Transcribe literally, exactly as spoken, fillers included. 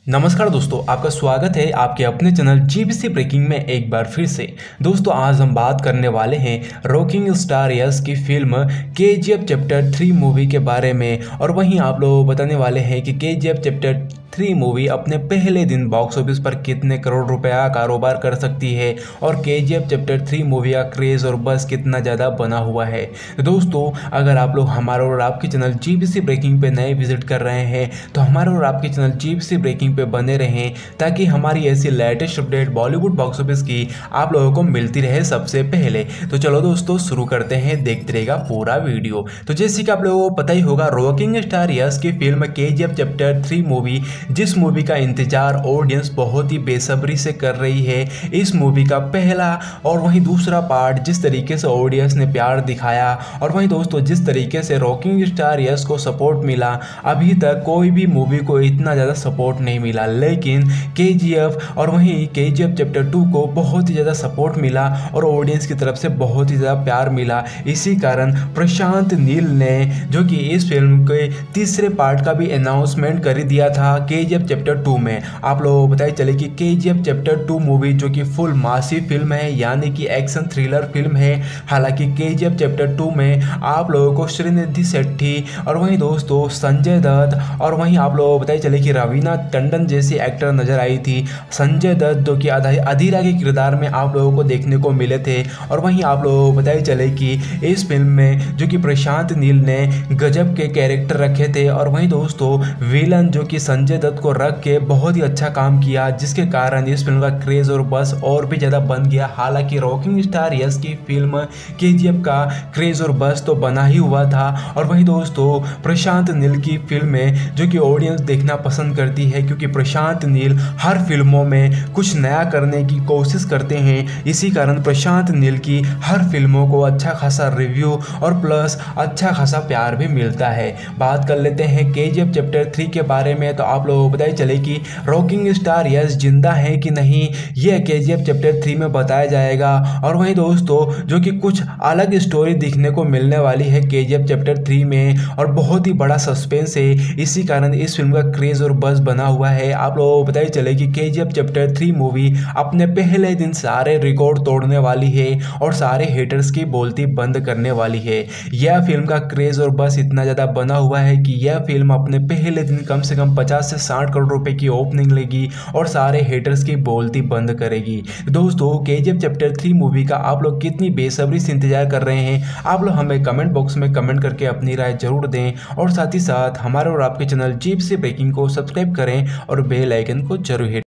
नमस्कार दोस्तों, आपका स्वागत है आपके अपने चैनल जीबीसी ब्रेकिंग में एक बार फिर से। दोस्तों आज हम बात करने वाले हैं रॉकिंग स्टार यश की film KGF chapter three movie के बारे में। और वहीं आप लोग बताने वाले हैं कि केजीएफ चैप्टर थ्री मूवी अपने पहले दिन बॉक्स ऑफिस पर कितने करोड़ रुपया कारोबार कर सकती है और केजीएफ चैप्टर थ्री मूवी का क्रेज़ और बस कितना ज़्यादा बना हुआ है। तो दोस्तों अगर आप लोग हमारे और आपके चैनल जीबीसी ब्रेकिंग पे नए विजिट कर रहे हैं तो हमारे और आपके चैनल जीबीसी ब्रेकिंग पे बने रहें ताकि हमारी ऐसी latest update Bollywood box office की आप लोगों को मिलती रहे सबसे पहले। तो चलो दोस्तों शुरू करते हैं, देखते रहेगा पूरा वीडियो। तो जैसे कि आप लोगों को पता ही होगा, रॉकिंग स्टार यश की film KGF chapter three movie, जिस मूवी का इंतजार ऑडियंस बहुत ही बेसब्री से कर रही है। इस मूवी का पहला और वहीं दूसरा पार्ट जिस तरीके से ऑडियंस ने प्यार दिखाया और वहीं दोस्तों जिस तरीके से रॉकिंग स्टार यश को सपोर्ट मिला, अभी तक कोई भी मूवी को इतना ज़्यादा सपोर्ट नहीं मिला। लेकिन केजीएफ और वहीं केजीएफ चैप्टर टू को बहुत ही ज़्यादा सपोर्ट मिला और ऑडियंस की तरफ से बहुत ही ज़्यादा प्यार मिला। इसी कारण प्रशांत नील ने, जो कि इस फिल्म के तीसरे पार्ट का भी अनाउंसमेंट कर दिया था केजीएफ चैप्टर टू में। आप लोगों को बताइए चले कि केजीएफ चैप्टर टू मूवी जो कि फुल मासिव फिल्म है, यानी कि एक्शन थ्रिलर फिल्म है। हालांकि केजीएफ चैप्टर टू में आप लोगों को श्रीनिधि शेट्टी और वहीं दोस्तों संजय दत्त और वहीं आप लोगों को बताइए चले कि रवीना टंडन जैसी एक्टर नजर आई थी। संजय दत्त जो कि अधीरा के किरदार में आप लोगों को देखने को मिले थे। और वहीं आप लोगों को बताइए चले कि इस फिल्म में जो कि प्रशांत नील ने गजब के कैरेक्टर रखे थे और वहीं दोस्तों विलन जो कि संजय दत्त को रख के बहुत ही अच्छा काम किया, जिसके कारण इस फिल्म का क्रेज और बस और भी ज़्यादा बन गया। हालांकि रॉकिंग स्टार यश की फिल्म केजीएफ का क्रेज और बस तो बना ही हुआ था और वहीं दोस्तों प्रशांत नील की फिल्में जो कि ऑडियंस देखना पसंद करती है, क्योंकि प्रशांत नील हर फिल्मों में कुछ नया करने की कोशिश करते हैं। इसी कारण प्रशांत नील की हर फिल्मों को अच्छा खासा रिव्यू और प्लस अच्छा खासा प्यार भी मिलता है। बात कर लेते हैं केजीएफ चैप्टर थ्री के बारे में। तो आप लोगों को बताइए चले कि रॉकिंग स्टार यश जिंदा है कि नहीं, यह केजीएफ चैप्टर थ्री में बताया जाएगा। और वहीं दोस्तों जो कि कुछ अलग स्टोरी दिखने को मिलने वाली है केजीएफ चैप्टर थ्री में और बहुत ही बड़ा सस्पेंस है। इसी कारण इस फिल्म का क्रेज और बस बना हुआ है। आप लोगों को बताइए चले कि केजीएफ चैप्टर थ्री मूवी अपने पहले दिन सारे रिकॉर्ड तोड़ने वाली है और सारे हेटर्स की बोलती बंद करने वाली है। यह फिल्म का क्रेज और बस इतना ज़्यादा बना हुआ है कि यह फिल्म अपने पहले दिन कम से कम पचास से साठ करोड़ रुपए की ओपनिंग लेगी और सारे हेटर्स की बोलती बंद करेगी। दोस्तों केजीएफ चैप्टर थ्री मूवी का आप लोग कितनी बेसब्री से इंतजार कर रहे हैं, आप लोग हमें कमेंट बॉक्स में कमेंट करके अपनी राय जरूर दें। और साथ ही साथ हमारे और आपके चैनल जीबीसी ब्रेकिंग को सब्सक्राइब करें और बेल आइकन को जरूर हिट